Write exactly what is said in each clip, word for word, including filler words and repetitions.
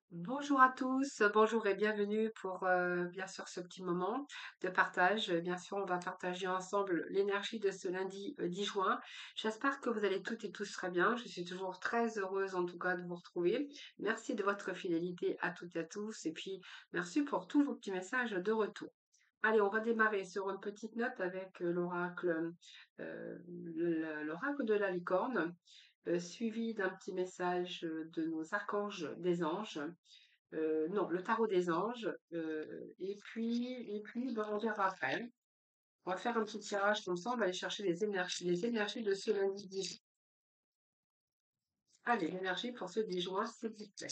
Bonjour à tous, bonjour et bienvenue pour euh, bien sûr ce petit moment de partage. Euh, Bien sûr, on va partager ensemble l'énergie de ce lundi euh, dix juin. J'espère que vous allez toutes et tous très bien. Je suis toujours très heureuse en tout cas de vous retrouver. Merci de votre fidélité à toutes et à tous et puis merci pour tous vos petits messages de retour. Allez, on va démarrer sur une petite note avec euh, l'oracle, euh, le- l'oracle de la licorne, euh, suivi d'un petit message euh, de nos archanges des anges. Euh, non, le tarot des anges. Euh, et puis, et puis ben, on verra après. On va faire un petit tirage comme ça, on va aller chercher les énergies, les énergies de ce lundi dix. Allez, l'énergie pour ce dix juin, s'il vous plaît.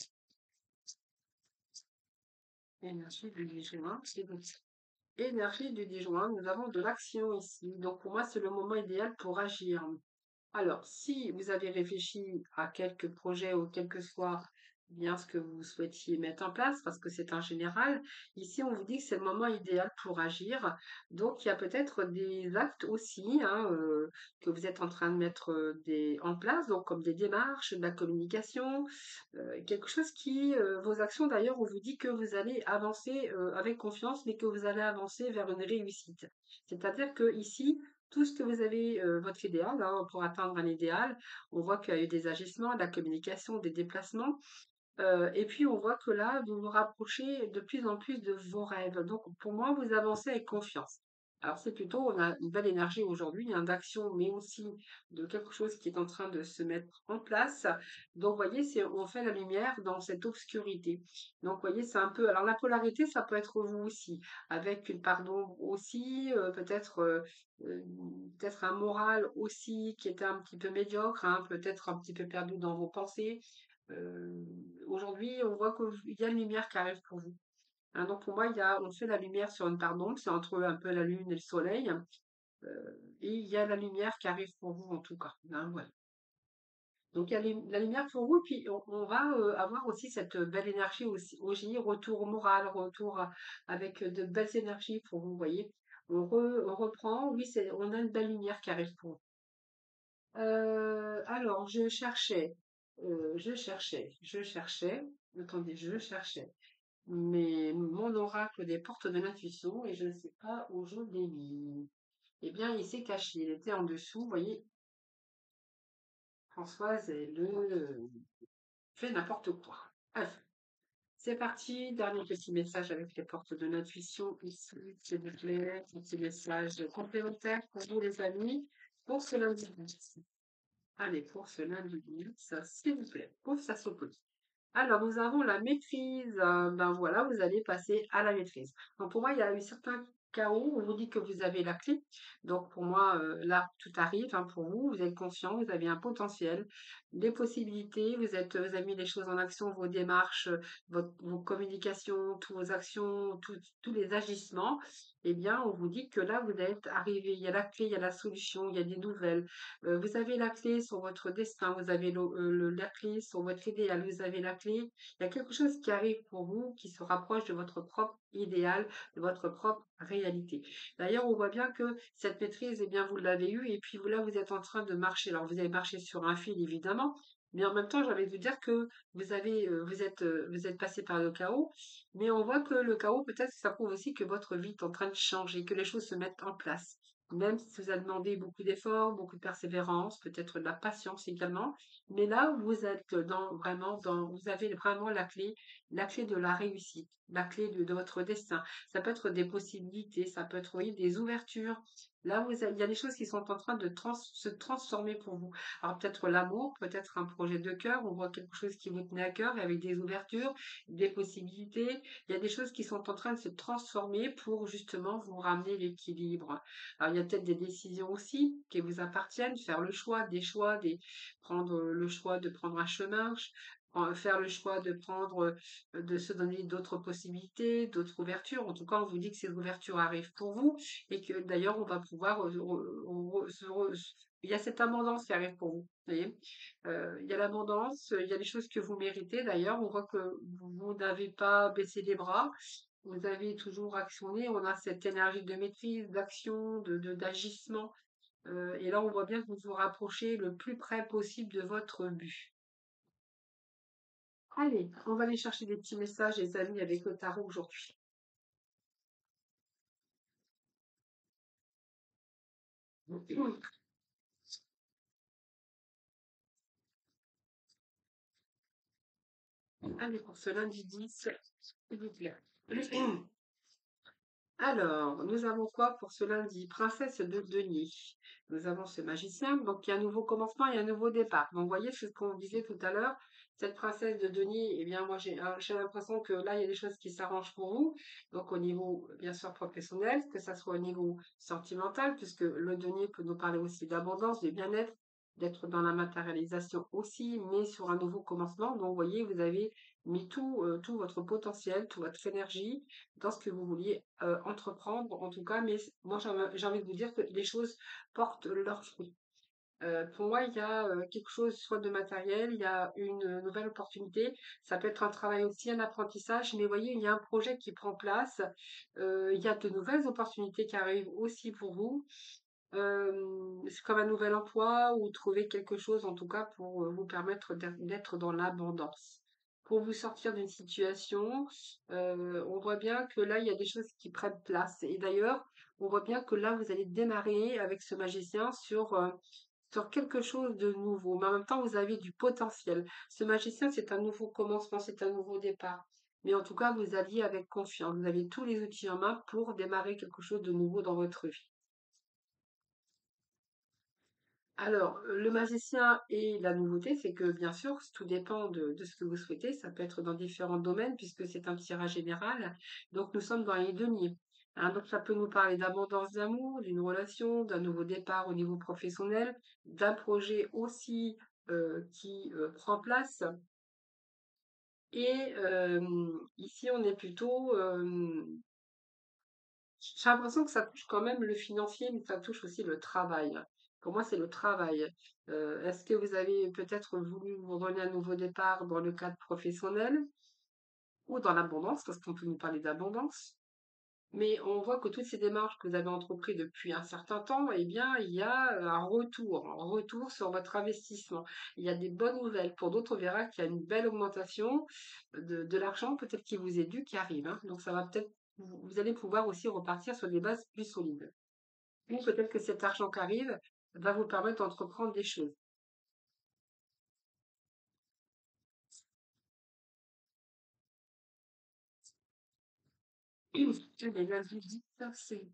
Énergie du dix juin, s'il vous plaît. Énergie du dix juin, nous avons de l'action ici. Donc pour moi, c'est le moment idéal pour agir. Alors, si vous avez réfléchi à quelques projets ou quel que soit bien ce que vous souhaitiez mettre en place, parce que c'est en général, ici on vous dit que c'est le moment idéal pour agir. Donc, il y a peut-être des actes aussi hein, euh, que vous êtes en train de mettre euh, des, en place, donc comme des démarches, de la communication, euh, quelque chose qui, euh, vos actions d'ailleurs, on vous dit que vous allez avancer euh, avec confiance, mais que vous allez avancer vers une réussite. C'est-à-dire que ici, tout ce que vous avez, euh, votre idéal, hein, pour atteindre un idéal, on voit qu'il y a eu des agissements, de la communication, des déplacements, euh, et puis on voit que là, vous vous rapprochez de plus en plus de vos rêves. Donc pour moi, vous avancez avec confiance. Alors c'est plutôt, on a une belle énergie aujourd'hui, hein, d'action, mais aussi de quelque chose qui est en train de se mettre en place. Donc vous voyez, c'est, on fait la lumière dans cette obscurité. Donc vous voyez, c'est un peu, alors la polarité, ça peut être vous aussi, avec une part d'ombre aussi, euh, peut-être euh, euh, peut-être un moral aussi qui était un petit peu médiocre, hein, peut-être un petit peu perdu dans vos pensées. Euh, Aujourd'hui, on voit qu'il y a une lumière qui arrive pour vous. Hein, donc pour moi, il y a, on fait la lumière sur une part d'ombre, c'est entre un peu la lune et le soleil. Euh, et il y a la lumière qui arrive pour vous en tout cas. Hein, voilà. Donc il y a lu- la lumière pour vous, puis on, on va euh, avoir aussi cette belle énergie aussi, aussi, retour au moral, retour à- avec de belles énergies pour vous, voyez. On, re- on reprend, oui, c'est, on a une belle lumière qui arrive pour vous. Euh, alors, je cherchais, euh, je cherchais, je cherchais, attendez, je cherchais, mais mon oracle des portes de l'intuition et je ne sais pas où je l'ai mis. Eh bien, il s'est caché, il était en dessous, vous voyez, Françoise, elle euh, fait n'importe quoi. Allez, c'est parti, dernier petit message avec les portes de l'intuition ici, s'il vous plaît, un petit message complémentaire pour vous les amis, pour ce lundi. Allez, pour ce lundi, ça, s'il vous plaît, pour ça s'oppose. Alors, nous avons la maîtrise. euh, ben voilà, vous allez passer à la maîtrise. Donc, pour moi, il y a eu certains chaos. On vous dit que vous avez la clé. Donc, pour moi, euh, là, tout arrive hein, pour vous. Vous êtes conscient, vous avez un potentiel, des possibilités. Vous êtes, vous avez mis les choses en action, vos démarches, euh, votre- vos communications, toutes vos actions, tout- tous les agissements. Eh bien, on vous dit que là, vous êtes arrivé. Il y a la clé, il y a la solution, il y a des nouvelles. Euh, vous avez la clé sur votre destin, vous avez le- euh, le- la clé sur votre idéal, vous avez la clé. Il y a quelque chose qui arrive pour vous qui se rapproche de votre propre idéal, de votre propre réalité. D'ailleurs, on voit bien que cette maîtrise, eh bien, vous l'avez eue et puis vous, là, vous êtes en train de marcher. Alors, vous avez marché sur un fil, évidemment, mais en même temps, j'ai envie de vous dire que vous avez, euh, vous êtes, euh, vous êtes passé par le chaos, mais on voit que le chaos, peut-être, ça prouve aussi que votre vie est en train de changer, que les choses se mettent en place. Même si ça vous a demandé beaucoup d'efforts, beaucoup de persévérance, peut-être de la patience également. Mais là, vous êtes dans, vraiment dans, vous avez vraiment la clé, la clé de la réussite, la clé de, de votre destin. Ça peut être des possibilités, ça peut être, vous voyez, des ouvertures. Là, vous avez- il y a des choses qui sont en train de trans- se transformer pour vous. Alors, peut-être l'amour, peut-être un projet de cœur, on voit quelque chose qui vous tenait à cœur avec des ouvertures, des possibilités. Il y a des choses qui sont en train de se transformer pour justement vous ramener l'équilibre. Alors, il y a peut-être des décisions aussi qui vous appartiennent, faire le choix, des choix, des, prendre le choix de prendre un chemin, ch- en- faire le choix de prendre, euh, de se donner d'autres possibilités, d'autres ouvertures. En tout cas, on vous dit que ces ouvertures arrivent pour vous et que d'ailleurs, on va pouvoir, euh, re- re- se re- il y a cette abondance qui arrive pour vous. Vous voyez. Euh, il y a l'abondance, il y a les choses que vous méritez. D'ailleurs, on voit que vous, vous n'avez pas baissé les bras, vous avez toujours actionné, on a cette énergie de maîtrise, d'action, de, de- d'agissement. Euh, et là, on voit bien que vous vous rapprochez le plus près possible de votre but. Allez, on va aller chercher des petits messages, les amis, avec le tarot aujourd'hui. Allez, pour ce lundi dix, s'il vous plaît. Alors, nous avons quoi pour ce lundi? Princesse de denier. Nous avons ce magicien, donc il y a un nouveau commencement et un nouveau départ. Donc, vous voyez, c'est ce qu'on disait tout à l'heure. Cette princesse de denier, eh bien, moi, j'ai euh, j'ai l'impression que là, il y a des choses qui s'arrangent pour vous. Donc, au niveau, bien sûr, professionnel, que ça soit au niveau sentimental, puisque le denier peut nous parler aussi d'abondance, de bien-être, d'être dans la matérialisation aussi, mais sur un nouveau commencement. Donc, vous voyez, vous avez mis tout, euh, tout votre potentiel, toute votre énergie dans ce que vous vouliez euh, entreprendre, en tout cas. Mais moi, j'ai envie j'ai envie de vous dire que les choses portent leurs fruits. Euh, pour moi, il y a euh, quelque chose, soit de matériel, il y a une euh, nouvelle opportunité. Ça peut être un travail aussi, un apprentissage, mais vous voyez, il y a un projet qui prend place. Euh, il y a de nouvelles opportunités qui arrivent aussi pour vous. Euh, c'est comme un nouvel emploi ou trouver quelque chose, en tout cas, pour euh, vous permettre d'être d'être dans l'abondance. Pour vous sortir d'une situation, euh, on voit bien que là, il y a des choses qui prennent place. Et d'ailleurs, on voit bien que là, vous allez démarrer avec ce magicien sur, euh, sur quelque chose de nouveau. Mais en même temps, vous avez du potentiel. Ce magicien, c'est un nouveau commencement, c'est un nouveau départ. Mais en tout cas, vous alliez avec confiance. Vous avez tous les outils en main pour démarrer quelque chose de nouveau dans votre vie. Alors, heu, le magicien et la nouveauté, c'est que, bien sûr, tout dépend de de ce que vous souhaitez. Ça peut être dans différents domaines puisque c'est un tirage général. Donc nous sommes dans les deniers, hein. Donc ça peut nous parler d'abondance d'amour, d'une relation, d'un nouveau départ au niveau professionnel, d'un projet aussi, heu, qui, heu, prend place et hem, ici on est plutôt, hem j'ai l'impression que ça touche quand même le financier, mais ça touche aussi le travail. Pour moi, c'est le travail. Euh, est-ce que vous avez peut-être voulu vous donner un nouveau départ dans le cadre professionnel ou dans l'abondance, parce qu'on peut nous parler d'abondance? Mais on voit que toutes ces démarches que vous avez entreprises depuis un certain temps, eh bien, il y a un retour, un retour sur votre investissement. Il y a des bonnes nouvelles. Pour d'autres, on verra qu'il y a une belle augmentation de, de l'argent, peut-être qui vous est dû, qui arrive, hein. Donc, ça va peut-être, vous vous allez pouvoir aussi repartir sur des bases plus solides. Ou peut-être que cet argent qui arrive va vous permettre d'entreprendre des choses. Les lundi dix, c'est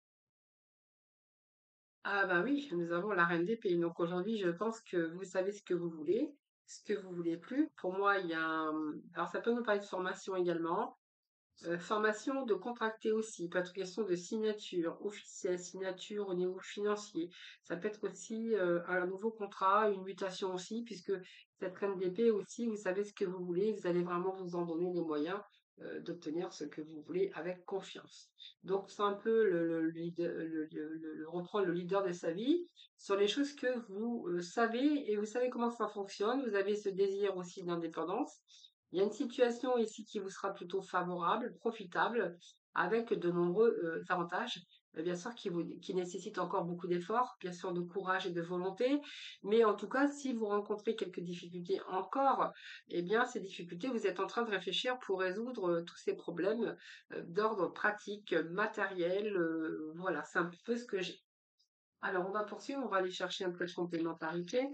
ah bah oui, nous avons la reine des pays. Donc aujourd'hui, je pense que vous savez ce que vous voulez, ce que vous voulez plus. Pour moi, il y a un... Alors ça peut nous parler de formation également. Euh, formation de contracter aussi. Il peut être question de signature officielle, signature au niveau financier. Ça peut être aussi euh, un nouveau contrat, une mutation aussi, puisque cette reine d'épée aussi, vous savez ce que vous voulez, vous allez vraiment vous en donner les moyens euh, d'obtenir ce que vous voulez avec confiance. Donc c'est un peu le, le, leader- le- le- le- le- reprendre le leader de sa vie sur les choses que vous euh, savez et vous savez comment ça fonctionne. Vous avez ce désir aussi d'indépendance. Il y a une situation ici qui vous sera plutôt favorable, profitable, avec de nombreux euh, avantages, euh, bien sûr, qui, vous, qui nécessitent encore beaucoup d'efforts, bien sûr, de courage et de volonté. Mais en tout cas, si vous rencontrez quelques difficultés encore, eh bien, ces difficultés, vous êtes en train de réfléchir pour résoudre euh, tous ces problèmes euh, d'ordre pratique, matériel. Euh, voilà, c'est un peu ce que j'ai. Alors, on va poursuivre, on va aller chercher un peu de complémentarité.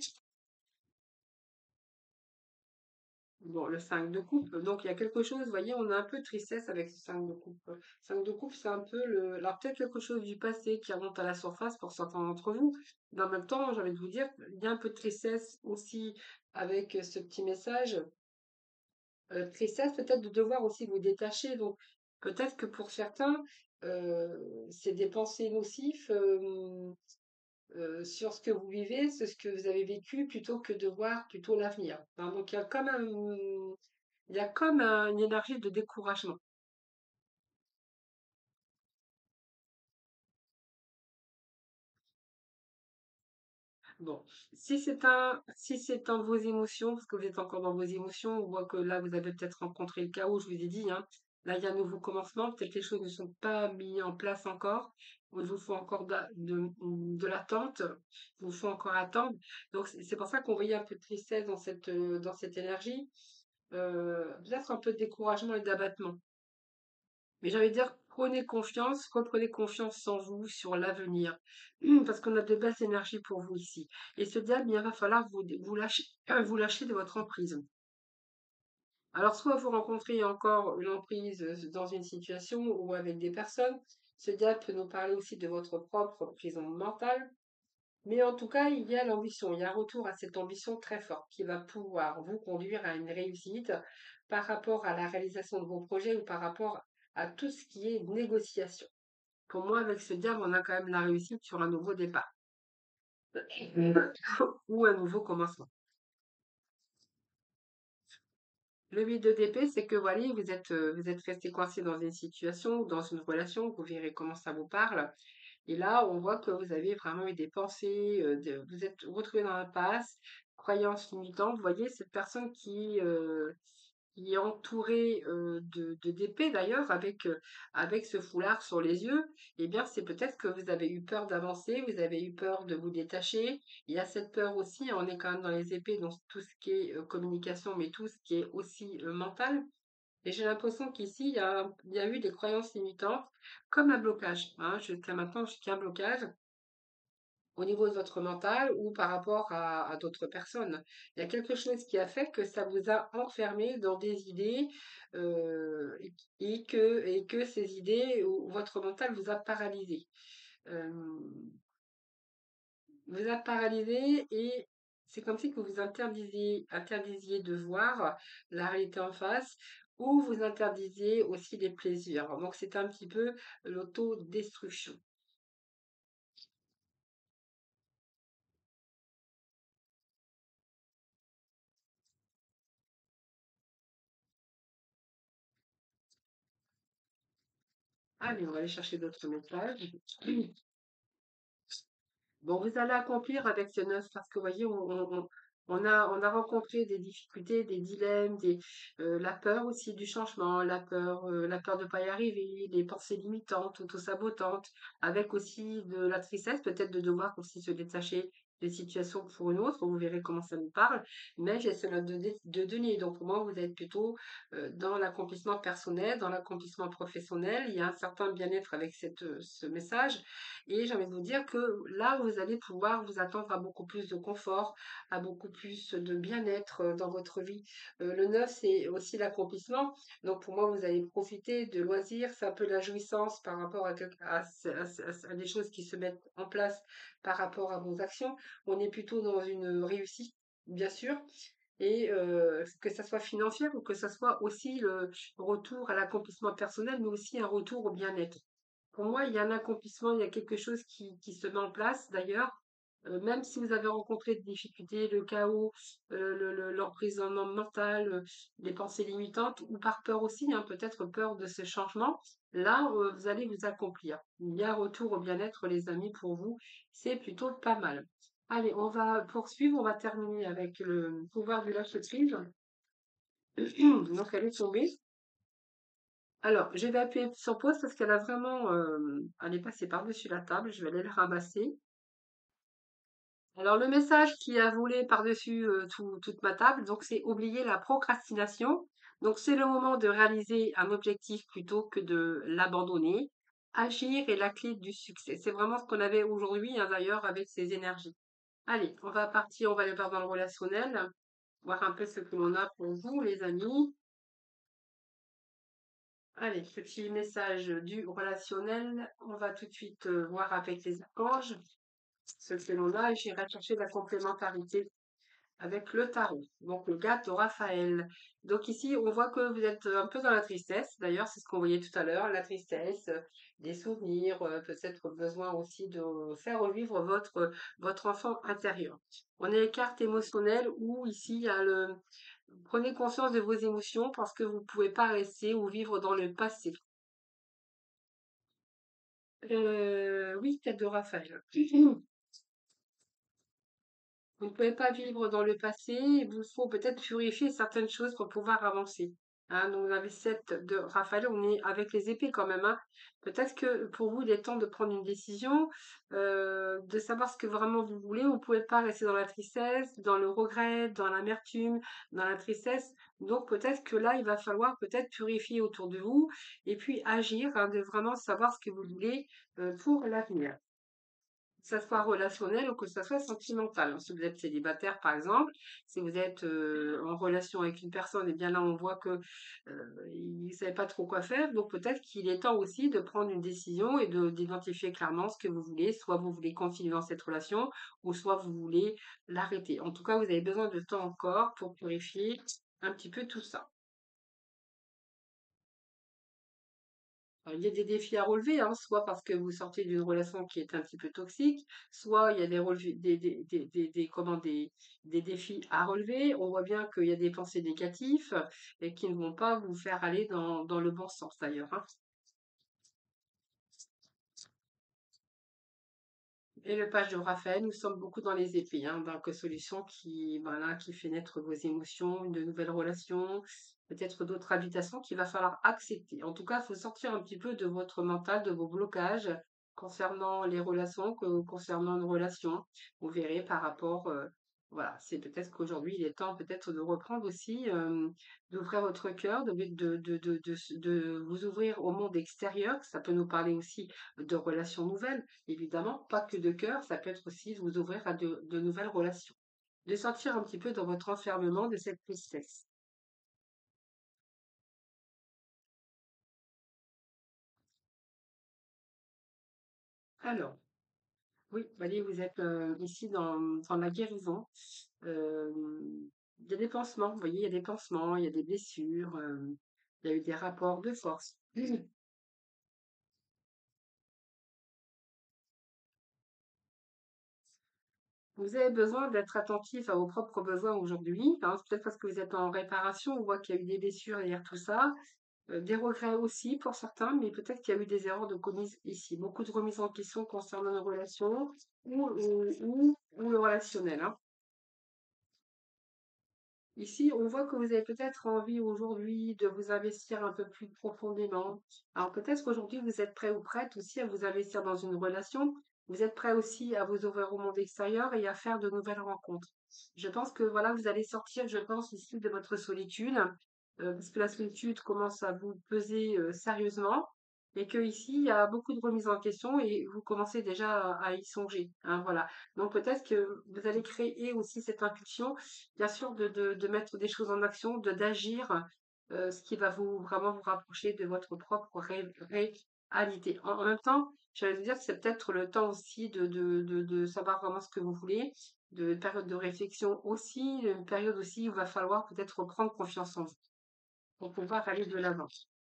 Bon, le cinq de coupe, donc il y a quelque chose, vous voyez, on a un peu de tristesse avec ce cinq de coupe. cinq de coupe, c'est un peu le... Alors peut-être quelque chose du passé qui remonte à la surface pour certains d'entre vous, mais en même temps, j'ai envie de vous dire, il y a un peu de tristesse aussi avec ce petit message. Euh, tristesse peut-être de devoir aussi vous détacher, donc peut-être que pour certains, euh, c'est des pensées nocives euh, euh, sur ce que vous vivez, sur ce que vous avez vécu, plutôt que de voir plutôt l'avenir. Hein, donc il y a quand même il y a comme un- une énergie de découragement. Bon, si c'est un, si c'est dans vos émotions, parce que vous êtes encore dans vos émotions, on voit que là, vous avez peut-être rencontré le chaos, je vous ai dit, hein. Là, il y a un nouveau commencement, peut-être que les choses ne sont pas mises en place encore. Il vous faut encore de, de, de l'attente, il vous faut encore attendre. Donc, c'est c'est pour ça qu'on voyait un peu de tristesse dans cette, euh, dans cette énergie. euh, peut-être un peu de découragement et d'abattement. Mais j'ai envie de dire, prenez confiance, reprenez confiance en vous, sur l'avenir, parce qu'on a de belles énergies pour vous ici. Et ce diable, il va falloir vous, vous lâcher, vous lâcher de votre emprise. Alors, soit vous rencontrez encore une emprise euh, dans une situation ou avec des personnes, ce diable peut nous parler aussi de votre propre prison mentale, mais en tout cas, il y a l'ambition, il y a un retour à cette ambition très forte qui va pouvoir vous conduire à une réussite par rapport à la réalisation de vos projets ou par rapport à tout ce qui est négociation. Pour moi, avec ce diable, on a quand même la réussite sur un nouveau départ ou un nouveau commencement. Le huit de d'épée, c'est que voilà, vous êtes, euh, vous êtes resté coincé dans une situation, dans une relation, vous verrez comment ça vous parle. Et là, on voit que vous avez vraiment eu des pensées, euh, de- vous êtes retrouvé dans l'impasse, croyances limitantes. Vous voyez, cette personne qui, euh, qui est entourée euh, de, de d'épées d'ailleurs, avec, euh, avec ce foulard sur les yeux, eh bien, c'est peut-être que vous avez eu peur d'avancer, vous avez eu peur de vous détacher. Il y a cette peur aussi, on est quand même dans les épées, donc tout ce qui est euh, communication, mais tout ce qui est aussi euh, mental. Et j'ai l'impression qu'ici, il y a, il y a eu des croyances limitantes, comme un blocage. Hein. Jusqu'à maintenant, jusqu'à un blocage au niveau de votre mental ou par rapport à, à d'autres personnes. Il y a quelque chose qui a fait que ça vous a enfermé dans des idées euh, et, et que, et que ces idées, ou votre mental vous a paralysé. Euh, vous a paralysé et c'est comme si que vous interdisiez, interdisiez de voir la réalité en face ou vous interdisiez aussi les plaisirs. Donc c'est un petit peu l'autodestruction. Allez, on va aller chercher d'autres messages. Bon, vous allez accomplir avec ce neuf parce que vous voyez, on, on- on- on a, on a rencontré des difficultés, des dilemmes, des, euh, la peur aussi du changement, la peur, euh, la peur de ne pas y arriver, les pensées limitantes, auto-sabotantes, avec aussi de la tristesse, peut-être de devoir aussi se détacher des situations pour une autre. Vous verrez comment ça nous parle. Mais j'ai cela de, de de donner. Donc, pour moi, vous êtes plutôt euh, dans l'accomplissement personnel, dans l'accomplissement professionnel. Il y a un certain bien-être avec cette, euh, ce message. Et j'ai envie de vous dire que là, vous allez pouvoir vous attendre à beaucoup plus de confort, à beaucoup plus de bien-être euh, dans votre vie. Euh, le neuf, c'est aussi l'accomplissement. Donc pour moi, vous allez profiter de loisirs. C'est un peu la jouissance par rapport à, quelque- à, ce- à ce- à ce- à des choses qui se mettent en place par rapport à vos actions. On est plutôt dans une réussite, bien sûr. Et euh, que ça soit financier ou que ça soit aussi le retour à l'accomplissement personnel, mais aussi un retour au bien-être. Pour moi, il y a un accomplissement, il y a quelque chose qui, qui se met en place d'ailleurs. Euh, même si vous avez rencontré des difficultés, le chaos, euh, le, le- l'emprisonnement mental, euh, les pensées limitantes, ou par peur aussi, hein, peut-être peur de ce changement, là, euh, vous allez vous accomplir. Il y a un retour au bien-être, les amis, pour vous. C'est plutôt pas mal. Allez, on va poursuivre, on va terminer avec le pouvoir du lâcher-prise. Donc, elle est tombée. Alors, je vais appuyer sur pause parce qu'elle a vraiment, euh, elle est passée par-dessus la table. Je vais aller la ramasser. Alors, le message qui a volé par-dessus euh, tout- toute ma table, donc c'est oublier la procrastination. Donc, c'est le moment de réaliser un objectif plutôt que de l'abandonner. Agir est la clé du succès. C'est vraiment ce qu'on avait aujourd'hui, hein, d'ailleurs, avec ces énergies. Allez, on va partir, on va aller voir dans le relationnel, voir un peu ce que l'on a pour vous, les amis. Allez, petit message du relationnel. On va tout de suite euh, voir avec les archanges ce que l'on a et j'irai chercher la complémentarité avec le tarot. Donc le gars de Raphaël. Donc ici, on voit que vous êtes un peu dans la tristesse. D'ailleurs, c'est ce qu'on voyait tout à l'heure, la tristesse, euh, des souvenirs, euh, peut-être besoin aussi de faire revivre votre, votre enfant intérieur. On est les cartes émotionnelles où ici, il y a le... Prenez conscience de vos émotions parce que vous ne pouvez pas rester ou vivre dans le passé. Euh, oui, tête de Raphaël. Vous ne pouvez pas vivre dans le passé, il vous faut peut-être purifier certaines choses pour pouvoir avancer. Hein, donc on avait sept de Raphaël, on est avec les épées quand même, hein. Peut-être que pour vous, il est temps de prendre une décision, euh, de savoir ce que vraiment vous voulez. Vous pouvez pas rester dans la tristesse, dans le regret, dans l'amertume, dans la tristesse. Donc peut-être que là, il va falloir peut-être purifier autour de vous et puis agir, hein, de vraiment savoir ce que vous voulez euh, pour l'avenir, que ça soit relationnel ou que ça soit sentimental, hein. Si vous êtes célibataire, par exemple, si vous êtes euh, en relation avec une personne, et bien là, on voit que euh, il ne savait pas trop quoi faire. Donc peut-être qu'il est temps aussi de prendre une décision et de d'identifier clairement ce que vous voulez. Soit vous voulez continuer dans cette relation, ou soit vous voulez l'arrêter. En tout cas, vous avez besoin de temps encore pour purifier un petit peu tout ça. Alors, il y a des défis à relever, hein, soit parce que vous sortez d'une relation qui est un petit peu toxique, soit il y a des, relevés- des, des, des, des, des- comment, des, des défis à relever. On voit bien qu'il y a des pensées négatives et qui ne vont pas vous faire aller dans, dans le bon sens d'ailleurs, hein. Et le page de Raphaël, nous sommes beaucoup dans les épées, hein, donc solution qui, voilà, qui fait naître vos émotions, de nouvelles relations, peut-être d'autres habitations qu'il va falloir accepter. En tout cas, il faut sortir un petit peu de votre mental, de vos blocages concernant les relations, que, concernant une relation. Vous verrez par rapport, euh, voilà, c'est peut-être qu'aujourd'hui, il est temps peut-être de reprendre aussi, euh, d'ouvrir votre cœur, de, de, de, de, de, de vous ouvrir au monde extérieur. Ça peut nous parler aussi de relations nouvelles. Évidemment, pas que de cœur, ça peut être aussi de vous ouvrir à de, de nouvelles relations. De sortir un petit peu dans votre enfermement de cette tristesse. Alors, oui, voyez, vous êtes euh, ici dans, dans la guérison. Euh, il y a des pansements, vous voyez, il y a des pansements, il y a des blessures, euh, il y a eu des rapports de force. Vous avez besoin d'être attentif à vos propres besoins aujourd'hui, hein, peut-être parce que vous êtes en réparation, on voit qu'il y a eu des blessures derrière tout ça. Heu, des regrets aussi pour certains, mais peut-être qu'il y a eu des erreurs de commises ici. Beaucoup de remises en question concernant nos relations ou ou ou ou le relationnel, hein. Ici, on voit que vous avez peut-être envie aujourd'hui de vous investir un peu plus profondément. Alors peut-être qu'aujourd'hui, vous êtes prêt ou prête aussi à vous investir dans une relation. Vous êtes prêt aussi à vous ouvrir au monde extérieur et à faire de nouvelles rencontres. Je pense que voilà, vous allez sortir, je pense, ici de votre solitude, euh, parce que la solitude commence à vous peser euh, sérieusement, et que ici, il y a beaucoup de remises en question et vous commencez déjà à, à y songer, hein, voilà. Donc peut-être que vous allez créer aussi cette impulsion, bien sûr, de, de, de mettre des choses en action, de d'agir, euh, ce qui va vous vraiment vous rapprocher de votre propre ré- réalité. En, en même temps, j'allais vous dire que c'est peut-être le temps aussi de, de, de, de savoir vraiment ce que vous voulez, de une période de réflexion aussi, une période aussi où il va falloir peut-être reprendre confiance en vous pour pouvoir aller de l'avant.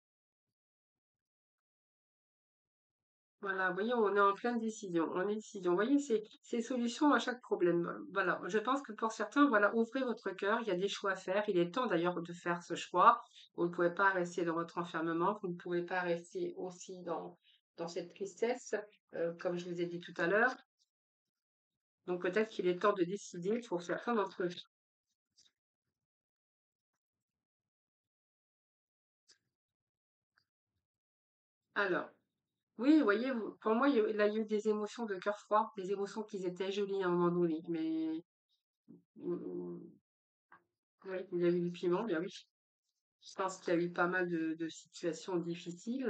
Voilà, vous voyez, on est en pleine décision. On est décision. Vous voyez, c'est c'est solution à chaque problème. Voilà, je pense que pour certains, voilà, ouvrez votre cœur. Il y a des choix à faire. Il est temps d'ailleurs de faire ce choix. Vous ne pouvez pas rester dans votre enfermement. Vous ne pouvez pas rester aussi dans dans cette tristesse, euh, comme je vous ai dit tout à l'heure. Donc peut-être qu'il est temps de décider pour certains d'entre eux. Alors, oui, vous voyez, vous- pour moi, il y a, là, il y a eu des émotions de cœur froid, des émotions qui étaient jolies à un moment donné, mais mm, oui, il y a eu du piment, bien oui. Je pense qu'il y a eu pas mal de, de situations difficiles.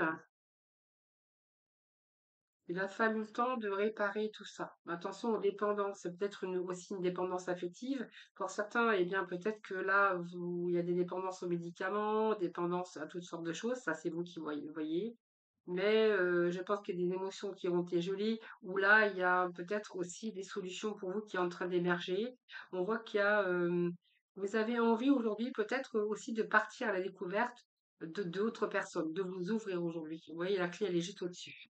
Il a fallu le temps de réparer tout ça. Attention aux dépendances, c'est peut-être une- aussi une dépendance affective. Pour certains, eh bien, peut-être que là, vous, il y a des dépendances aux médicaments, dépendance à toutes sortes de choses. Ça, c'est vous qui voyez. voyez. Mais euh, je pense qu'il y a des émotions qui ont été jolies, où là, il y a peut-être aussi des solutions pour vous qui est en train d'émerger. On voit qu'il y a, euh, vous avez envie aujourd'hui peut-être aussi de partir à la découverte de d'autres personnes, de vous ouvrir aujourd'hui. Vous voyez, la clé, elle est juste au-dessus.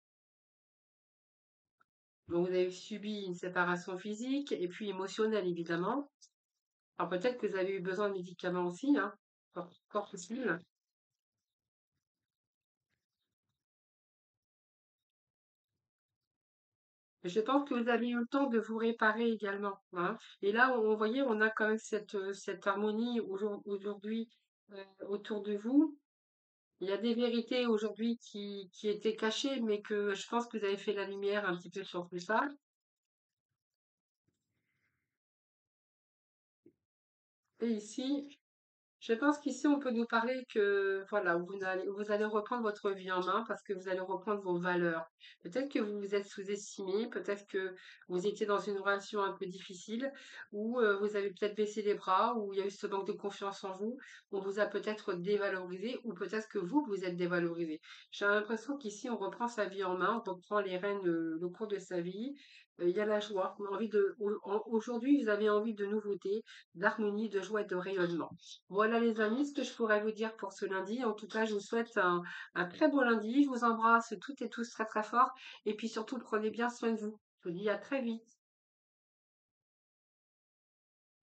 Donc, vous avez subi une séparation physique et puis émotionnelle, évidemment. Alors, peut-être que vous avez eu besoin de médicaments aussi, hein, fort, fort possible. Je pense que vous avez eu le temps de vous réparer également, hein. Et là, on, vous voyez, on a quand même cette, euh, cette harmonie aujourd- aujourd'hui. euh, autour de vous. Il y a des vérités aujourd'hui qui, qui étaient cachées, mais que je pense que vous avez fait la lumière un petit peu sur tout ça. Et ici, je pense qu'ici, on peut nous parler que, voilà, vous allez, vous allez reprendre votre vie en main parce que vous allez reprendre vos valeurs. Peut-être que vous vous êtes sous-estimé, peut-être que vous étiez dans une relation un peu difficile, ou euh, vous avez peut-être baissé les bras, ou il y a eu ce manque de confiance en vous, on vous a peut-être dévalorisé, ou peut-être que vous, vous êtes dévalorisé. J'ai l'impression qu'ici, on reprend sa vie en main, on reprend les rênes, euh, le cours de sa vie. Euh, Il y a la joie, on a envie de, au- en- aujourd'hui, vous avez envie de nouveautés, d'harmonie, de joie et de rayonnement. Voilà les amis, ce que je pourrais vous dire pour ce lundi. En tout cas, je vous souhaite un, un très beau lundi. Je vous embrasse toutes et tous très très fort. Et puis surtout, prenez bien soin de vous. Je vous dis à très vite.